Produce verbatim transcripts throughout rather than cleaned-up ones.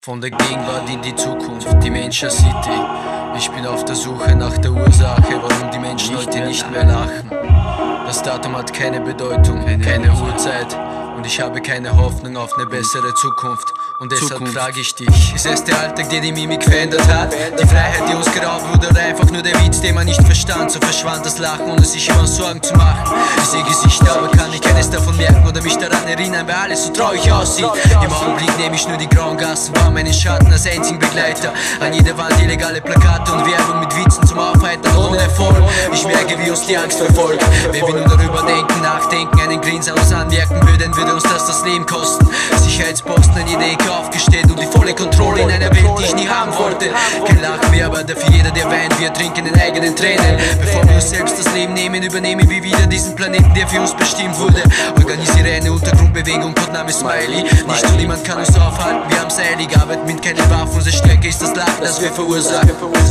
Von der Gegenwart in die Zukunft, die Menschen City. Ich bin auf der Suche nach der Ursache, warum die Menschen heute nicht mehr lachen. Das Datum hat keine Bedeutung, keine Uhrzeit. Und ich habe keine Hoffnung auf eine bessere Zukunft. Und deshalb frage ich dich: Ist es der Alltag, der die Mimik verändert hat? Die Freiheit, die uns geraubt wurde, oder einfach nur der Witz, den man nicht verstand? So verschwand das Lachen, ohne sich über uns Sorgen zu machen. Ich sehe Gesichter, aber kann ich keines davon merken oder mich daran erinnern, weil alles so traurig aussieht. Im Augenblick nehme ich nur die grauen Gassen wahr, meinen Schatten als einzigen Begleiter. An jeder Wand illegale Plakate und Werbung mit Witzen zum Aufheitern ohne Erfolg. Ich merke, wie uns die Angst verfolgt. Wenn wir nur darüber denken, nachdenken, einen Grinsen uns anmerken würden, würde uns das das Leben kosten. Sicherheitsposten an jeder Ecke aufgestellt und die volle Kontrolle in einer Welt, die ich nie haben wollte. Kein Lachen mehr, aber dafür jeder, der weint, wir trinken den eigenen Tränen. Bevor wir uns selbst das Leben nehmen, übernehmen wir wieder diesen Planeten, der für uns bestimmt wurde. Organisiere eine Untergrundbewegung, Codename Smiley. Nicht und niemand kann uns aufhalten, wir haben's eilig. Arbeiten mit keinen Waffen, unsere Stärke ist das Lachen, das wir verursachen.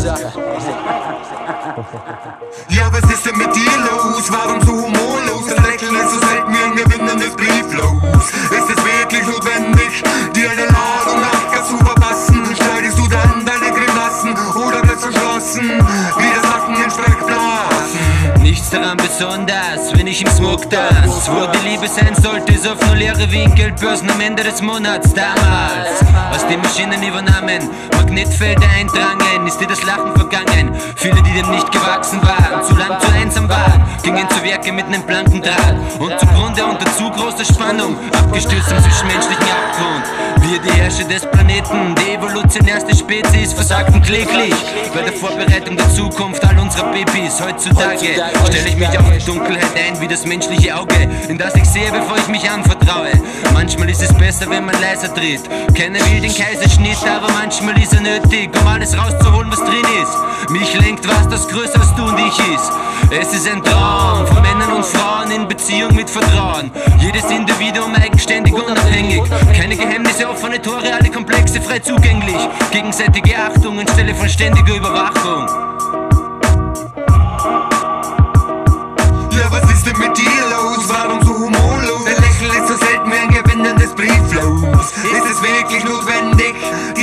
Ja, was ist denn mit dir los? Warum so humorlos? Das Lächeln ist so selten wie ein gewinnendes Brieflos. Ist es wirklich notwendig, dir eine Ladung Nachgas zu verpassen? Schneidest du dann deine Grimassen oder bleibst verschlossen wie das Lachen in Sprechblasen? Nichts daran besonders, wenn ich im Smog tanz. Wo die Liebe sein sollte, ist auf nur leere Winkelbörsen am Ende des Monats. Damals, was die Maschinen übernahmen, Magnetfelder eindrangen, ist dir das Lachen vergangen. Viele, die dem nicht gewachsen waren, zu lang, zu einsam waren, gingen zu Werke mit einem blanken Draht und zugrunde unter zu großer Spannung, abgestürzt am zwischenmenschlichen Abgrund. Wir, die Herrscher des Planeten, die evolutionärste Spezies, versagten kläglich bei der Vorbereitung der Zukunft all unserer Babys. Heutzutage stelle ich mich auf die Dunkelheit ein wie das menschliche Auge, in das ich sehe, bevor ich mich anvertraue. Manchmal ist es besser, wenn man leiser tritt. Keiner will den Kaiserschnitt, aber manchmal ist er nötig, um alles rauszuholen, was drin ist. Mich lenkt was, das größer als du und ich ist. Es ist ein Traum von Männern und Frauen in Beziehung mit Vertrauen. Jedes Individuum eigenständig, unabhängig. Keine Geheimnisse, offene Tore, alle Komplexe frei zugänglich. Gegenseitige Achtung anstelle von ständiger Überwachung. Ja, was ist denn mit dir los? Warum so humorlos? Dein Lächeln ist so selten wie ein gewinnendes Brieflos. Ist es wirklich notwendig,